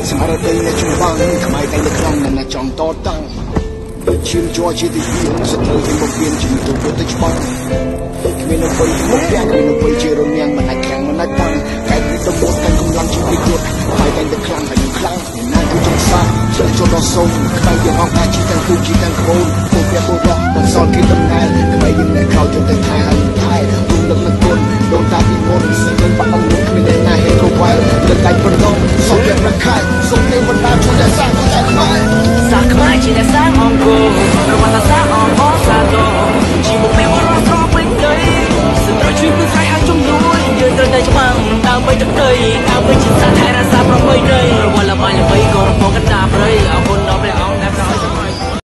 សម្រាប់តែអ្នកជំបាំងខ្មែរតែខ្លាំងណាស់ចង់តតាំងឈាមជ័រជាទីវាសត្រូវតែមកមានជំនួសទៅច្បាស់គ្មានអ្វីមកពាក់គ្មានអ្វីជារងាំងមិនអាចខាំងមិនអាចតាំងតែពីទៅមុខតែកម្លាំងជំនឿយត់ខ្មែរតែខ្លាំងតែខ្លាំងណាស់គឺចង់សាជិះចូលដល់សូមខ្មែរយើងអស់អាចជីទាំងគូជីទាំងក្បូនពួកពាក់ពួករស់មិនសល់គេដំណើរខ្មែរយើងនៅក្រោយចុងតែថែហើយ